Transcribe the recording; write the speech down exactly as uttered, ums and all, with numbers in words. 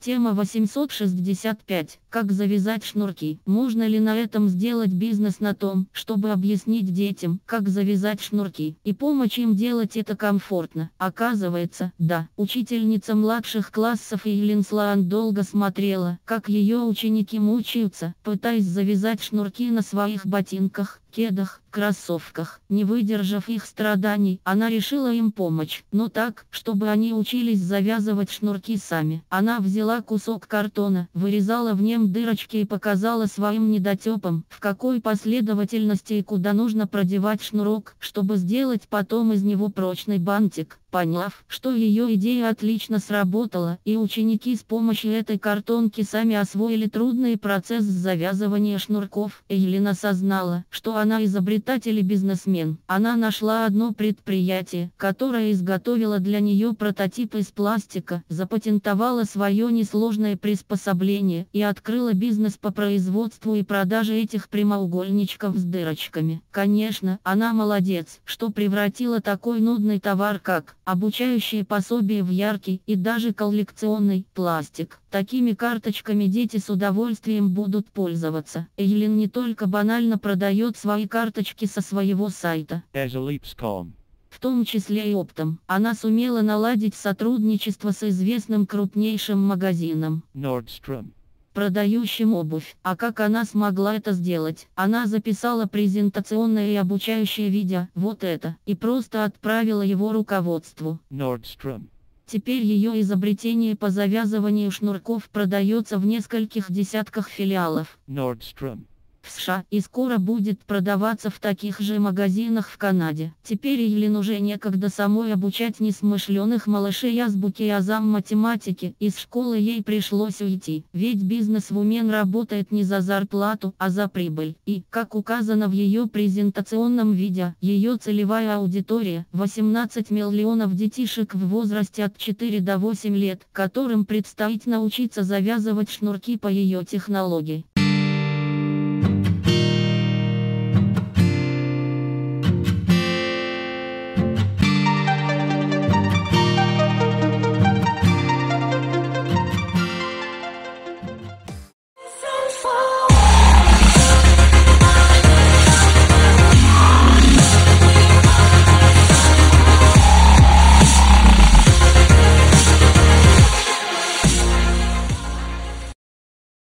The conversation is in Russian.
Тема восемьсот шестьдесят пять. Как завязать шнурки? Можно ли на этом сделать бизнес на том, чтобы объяснить детям, как завязать шнурки, и помочь им делать это комфортно? Оказывается, да. Учительница младших классов Эйлин Слоан долго смотрела, как ее ученики мучаются, пытаясь завязать шнурки на своих ботинках, кедах, кроссовках. Не выдержав их страданий, она решила им помочь, но так, чтобы они учились завязывать шнурки сами. Она взяла кусок картона, вырезала в нем дырочки и показала своим недотепам, в какой последовательности и куда нужно продевать шнурок, чтобы сделать потом из него прочный бантик. Поняв, что ее идея отлично сработала, и ученики с помощью этой картонки сами освоили трудный процесс завязывания шнурков, Эйлин осознала, что она изобретатель и бизнесмен. Она нашла одно предприятие, которое изготовило для нее прототип из пластика, запатентовала свое несложное приспособление и открыла бизнес по производству и продаже этих прямоугольничков с дырочками. Конечно, она молодец, что превратила такой нудный товар, как обучающие пособия, в яркий и даже коллекционный пластик. Такими карточками дети с удовольствием будут пользоваться. Эйлин не только банально продает свои карточки со своего сайта, в том числе и оптом. Она сумела наладить сотрудничество с известным крупнейшим магазином Nordstrom, продающим обувь. А как она смогла это сделать? Она записала презентационное и обучающее видео, вот это, и просто отправила его руководству Nordstrom. Теперь ее изобретение по завязыванию шнурков продается в нескольких десятках филиалов Nordstrom в США и скоро будет продаваться в таких же магазинах в Канаде. Теперь Эйлин уже некогда самой обучать несмышленых малышей азбуке и азам математики. Из школы ей пришлось уйти, ведь бизнесвумен работает не за зарплату, а за прибыль. И, как указано в ее презентационном видео, ее целевая аудитория – восемнадцать миллионов детишек в возрасте от четырёх до восьми лет, которым предстоит научиться завязывать шнурки по ее технологии.